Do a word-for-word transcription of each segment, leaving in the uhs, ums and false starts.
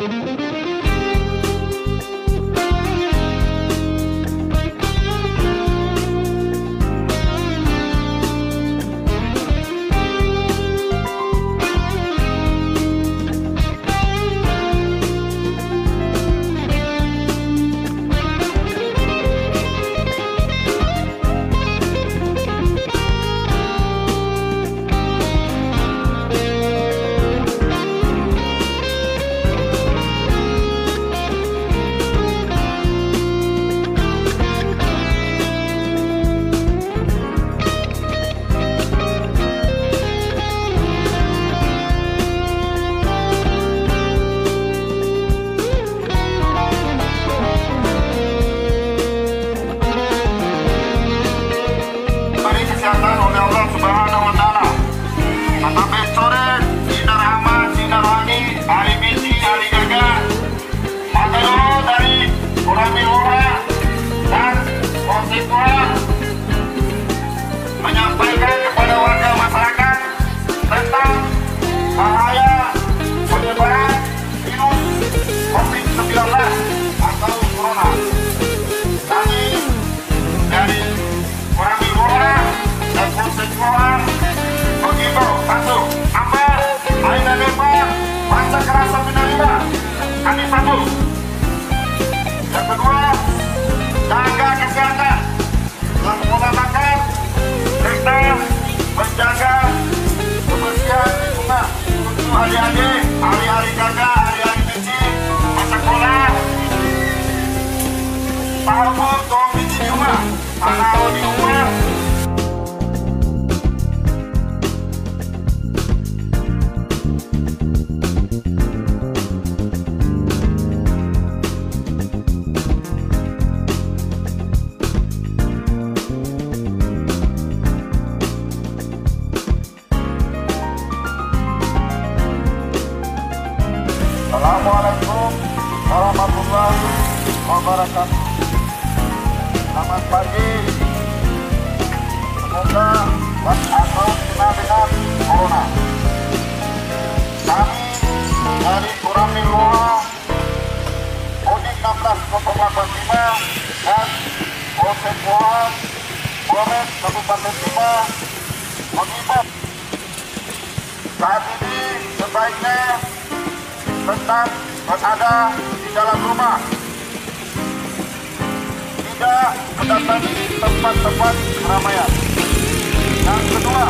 menyampaikan kepada warga masyarakat tentang bahaya penyebaran virus COVID sembilan belas atau corona. Kami dari Koramil Lora dan Polsek Lora mengimbau satu, ambar, aina lempar, masa kerasa penerima, kami satu. Yang kedua, jaga kesehatan dan pola makan serta menjaga kebersihan lingkungan untuk adik-adik, hari-hari kakak, hari-hari kecil, masa sekolah. Tahu tolong di rumah, tahu di rumah. Assalamualaikum warahmatullahi wabarakatuh. Selamat pagi. Semoga atau kena dengan corona. Kami dari Koramil Lora Kodim enam belas nol delapan lima dan Polsek Lora Polres Kabupaten Lima mengimbau saat ini sebaiknya tetap berada di dalam rumah, tidak mendatangi tempat-tempat keramaian. Yang kedua,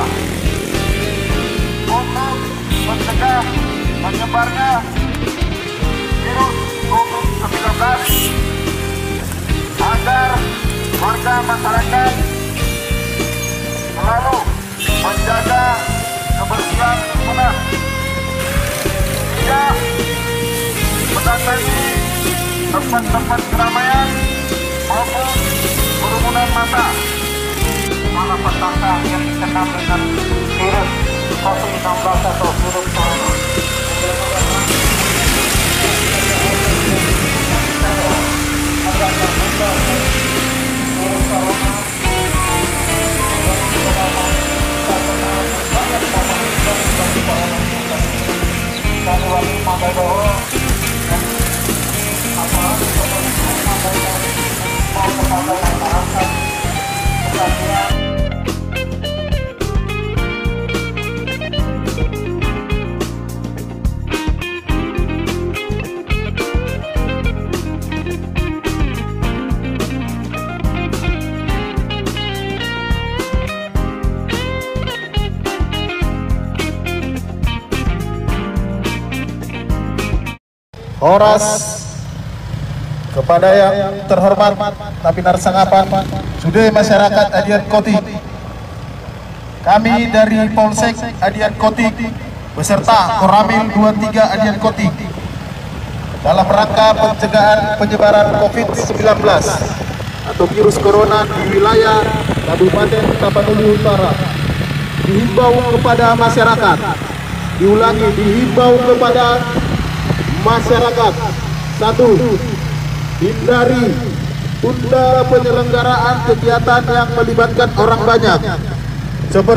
untuk mencegah menyebarnya virus COVID sembilan belas agar warga masyarakat selalu menjaga kebersihan lingkungan, tidak mendatangi tempat-tempat keramaian maupun kerumunan massa. Malapetaka yang dikenal dengan virus COVID enam belas atau virus corona. Agar terbuka virus corona Horas kepada yang terhormat Tapi Narsangapan Sude Masyarakat Adian Koti, kami dari Polsek Adian Koti beserta Koramil dua puluh tiga Adian Koti dalam rangka pencegahan penyebaran COVID sembilan belas atau virus corona di wilayah Kabupaten Tapanuli Utara, dihimbau kepada masyarakat, diulangi dihimbau kepada masyarakat, satu, hindari tunda penyelenggaraan kegiatan yang melibatkan orang banyak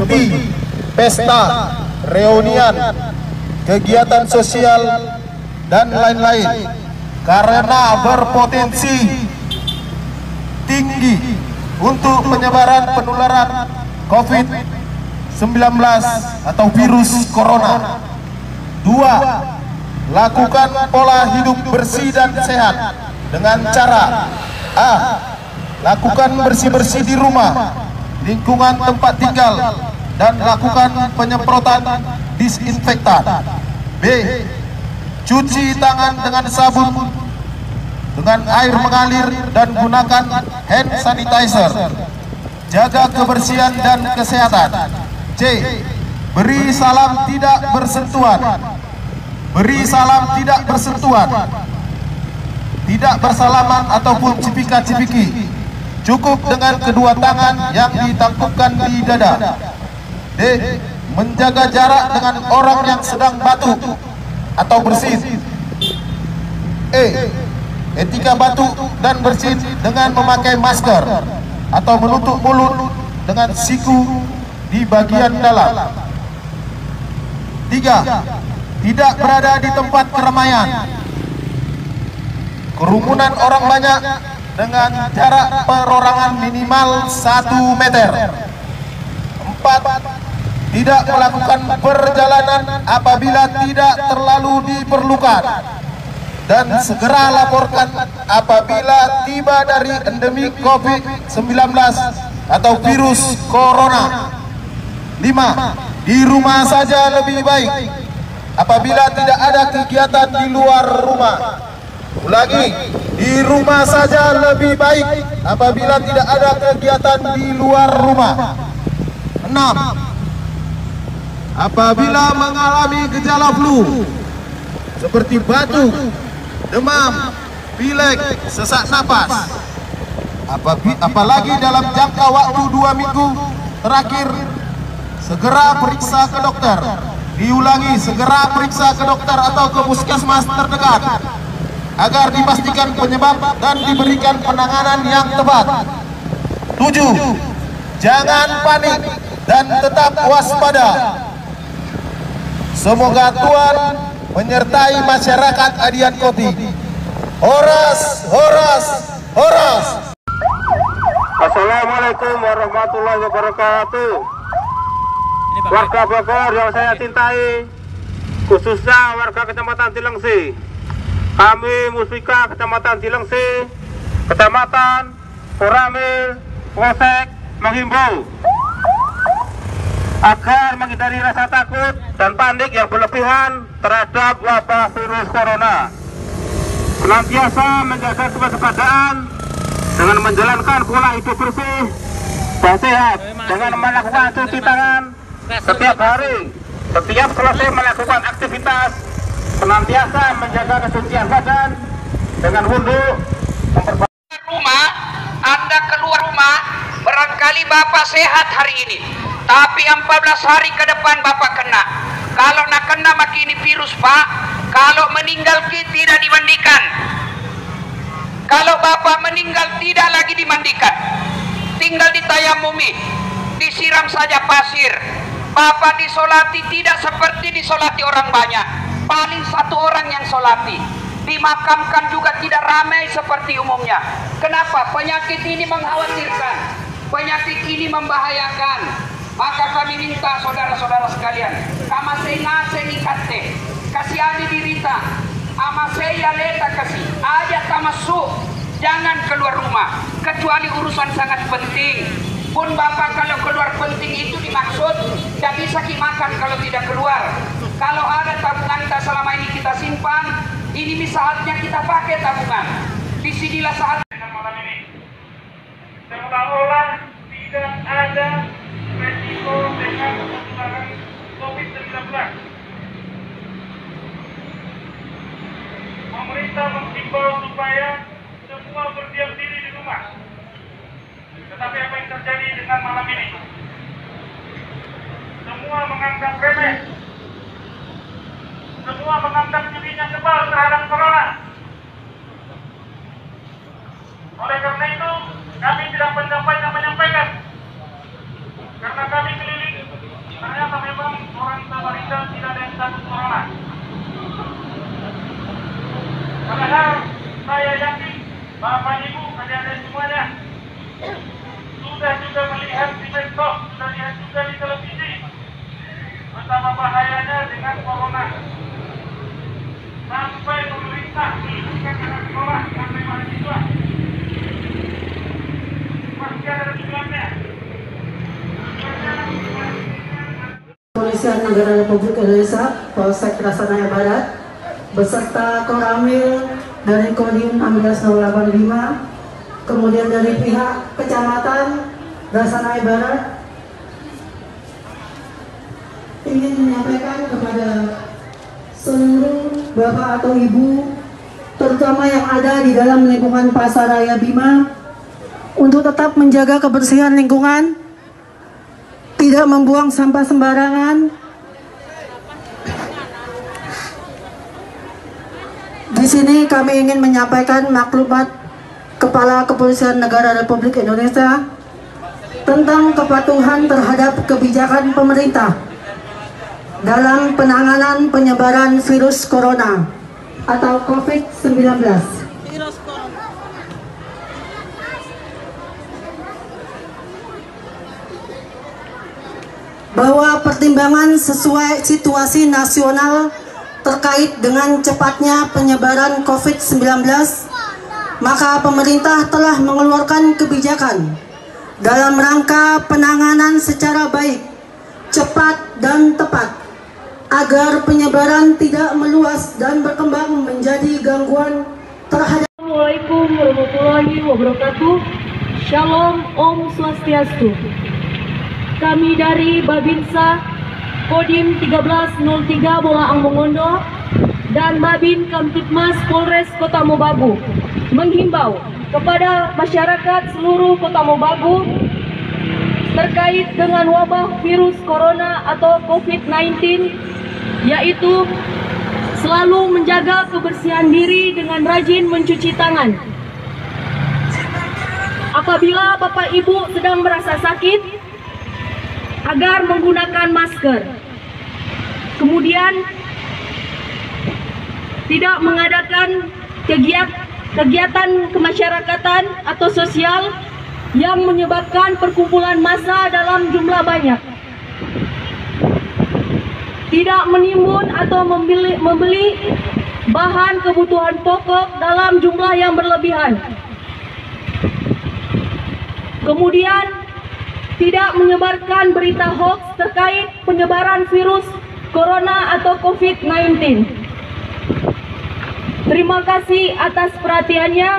seperti pesta, reunian, kegiatan sosial dan lain-lain karena berpotensi tinggi untuk penyebaran penularan COVID sembilan belas atau virus corona. Dua, lakukan pola hidup bersih dan sehat dengan cara A. Lakukan bersih-bersih di rumah, lingkungan tempat tinggal, dan lakukan penyemprotan disinfektan. B. Cuci tangan dengan sabun dengan air mengalir dan gunakan hand sanitizer. Jaga kebersihan dan kesehatan. C. Beri salam tidak bersentuhan. Beri salam tidak bersentuhan. Tidak bersalaman ataupun cipika-cipiki. Cukup dengan kedua tangan yang ditangkupkan di dada. D. Menjaga jarak dengan orang yang sedang batuk atau bersin. E. Etika batuk dan bersin dengan memakai masker atau menutup mulut dengan siku di bagian dalam. Tiga. Tidak berada di tempat keramaian, kerumunan orang banyak, dengan jarak perorangan minimal satu meter. Empat. Tidak melakukan perjalanan apabila tidak terlalu diperlukan, dan segera laporkan apabila tiba dari endemik COVID sembilan belas atau virus corona. Lima. Di rumah saja lebih baik apabila tidak ada kegiatan di luar rumah. Ulangi, di rumah saja lebih baik apabila tidak ada kegiatan di luar rumah. Enam. Apabila mengalami gejala flu seperti batuk, demam, pilek, sesak napas, apalagi dalam jangka waktu dua minggu terakhir, segera periksa ke dokter. Diulangi, segera periksa ke dokter atau ke puskesmas terdekat agar dipastikan penyebab dan diberikan penanganan yang tepat. Tujuh. Jangan panik dan tetap waspada. Semoga Tuhan menyertai masyarakat Adian Koti. Horas, horas, horas. Assalamualaikum warahmatullahi wabarakatuh. Warga Bogor yang saya cintai, khususnya warga Kecamatan Cilengsi. Kami Musbika Kecamatan Cilengsi, Kecamatan Koramil, Polsek menghimbau agar menghindari rasa takut dan panik yang berlebihan terhadap wabah virus corona. Senantiasa menjaga kewaspadaan dengan menjalankan pola hidup bersih dan sehat, dengan melakukan cuci tangan setiap hari, setiap selesai melakukan aktivitas, senantiasa menjaga kesucian badan dengan wudhu, memperbaiki rumah. Anda keluar rumah, barangkali Bapak sehat hari ini, tapi empat belas hari ke depan Bapak kena. Kalau nak kena maki ini virus Pak, kalau meninggal tidak dimandikan. Kalau Bapak meninggal tidak lagi dimandikan, tinggal ditayamumi, disiram saja pasir. Bapak disolati tidak seperti disolati orang banyak, paling satu orang yang solati. Dimakamkan juga tidak ramai seperti umumnya. Kenapa? Penyakit ini mengkhawatirkan, penyakit ini membahayakan. Maka kami minta saudara-saudara sekalian, kamasei ngase nikate, kasih adi dirita, amasei leta kasih, aja kamasuk, jangan keluar rumah, kecuali urusan sangat penting. Pun Bapak kalau keluar penting itu dimaksud, tidak bisa makan kalau tidak keluar. Kalau ada tabungan kita selama ini kita simpan, ini saatnya kita pakai tabungan. Disinilah saat malam ini. Seolah-olah tidak ada resiko dengan penularan COVID sembilan belas. Pemerintah menghimbau supaya semua berdiam diri di rumah. Tetapi apa yang terjadi dengan malam ini? Semua menganggap remeh. Semua menganggap dirinya kebal terhadap corona. Oleh karena itu, kami tidak menyampaikan menyampaikan. Karena kami keliling, ternyata memang orang Samarinda tidak ada yang takut corona. Kepolisian Negara Republik Indonesia Polsek Rasana Barat beserta Koramil dari Kodim enam belas nol delapan lima, kemudian dari pihak Kecamatan Rasana Barat ingin menyampaikan kepada seluruh bapak atau ibu, terutama yang ada di dalam lingkungan Pasaraya Bima, untuk tetap menjaga kebersihan lingkungan, tidak membuang sampah sembarangan. Di sini kami ingin menyampaikan maklumat Kepala Kepolisian Negara Republik Indonesia tentang kepatuhan terhadap kebijakan pemerintah dalam penanganan penyebaran virus corona atau COVID sembilan belas. Bahwa pertimbangan sesuai situasi nasional terkait dengan cepatnya penyebaran COVID sembilan belas, maka pemerintah telah mengeluarkan kebijakan dalam rangka penanganan secara baik, cepat dan tepat, agar penyebaran tidak meluas dan berkembang menjadi gangguan terhadap. Assalamualaikum warahmatullahi wabarakatuh. Shalom, Om Swastiastu. Kami dari Babinsa Kodim seribu tiga ratus tiga Bolaang Mongondo dan Babin Kamtipmas Polres Kota Mobagu menghimbau kepada masyarakat seluruh Kota Mobagu terkait dengan wabah virus corona atau COVID sembilan belas, yaitu selalu menjaga kebersihan diri dengan rajin mencuci tangan. Apabila Bapak Ibu sedang merasa sakit, agar menggunakan masker. Kemudian tidak mengadakan kegiatan kegiatan kemasyarakatan atau sosial yang menyebabkan perkumpulan massa dalam jumlah banyak. Tidak menimbun atau membeli, membeli bahan kebutuhan pokok dalam jumlah yang berlebihan. Kemudian tidak menyebarkan berita hoax terkait penyebaran virus corona atau COVID sembilan belas. Terima kasih atas perhatiannya.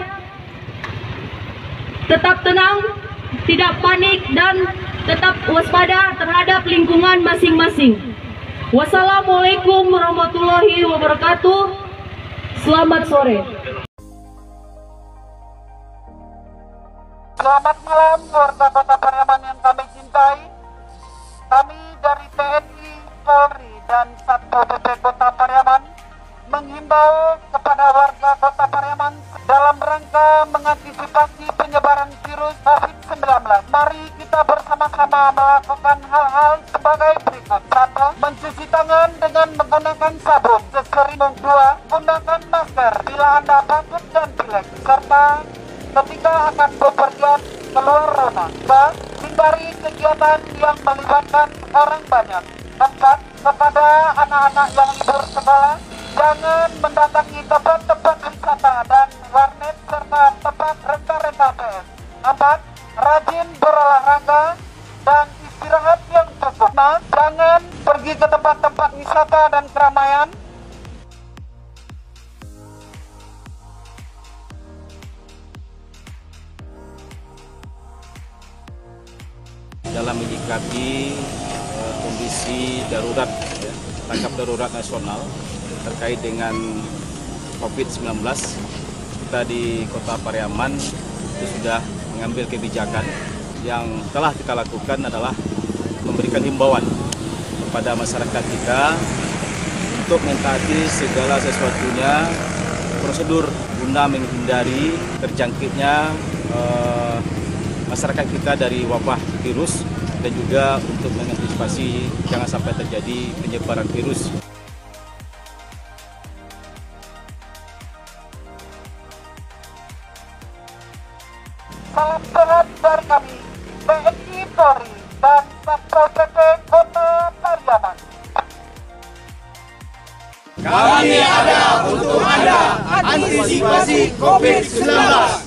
Tetap tenang, tidak panik, dan tetap waspada terhadap lingkungan masing-masing. Wassalamualaikum warahmatullahi wabarakatuh. Selamat sore. Selamat malam warga Kota Pariaman yang kami cintai. Kami dari T N I, Polri, dan Satpol P P Kota Pariaman menghimbau kepada warga Kota Pariaman dalam rangka mengantisipasi penyebaran virus COVID sembilan belas. Mari kita bersama-sama melakukan hal-hal sebagai berikut. Satu, mencuci tangan dengan menggunakan sabun sesering. Dua, gunakan masker bila Anda batuk dan pilek, serta ketika akan bepergian keluar rumah. Tiga, hindari kegiatan yang melibatkan orang banyak. Empat, kepada anak-anak yang libur sekolah, jangan mendatangi tempat-tempat wisata dan warnet serta tempat renta-renta P S. Empat, rajin berolahraga dan istirahat yang cukup. Nah, jangan pergi ke tempat-tempat wisata dan keramaian. Dalam menyikapi uh, kondisi darurat, ya, tanggap darurat nasional terkait dengan COVID sembilan belas, kita di Kota Pariaman itu sudah mengambil kebijakan. Yang telah kita lakukan adalah memberikan himbauan kepada masyarakat kita untuk mentaati segala sesuatunya prosedur guna menghindari terjangkitnya uh, masyarakat kita dari wabah virus, dan juga untuk mengantisipasi jangan sampai terjadi penyebaran virus. Salam sehat dari kami, T N I, Polri, dan Satpol P P Kota Pariaman. Kami ada untuk Anda, antisipasi COVID sembilan belas.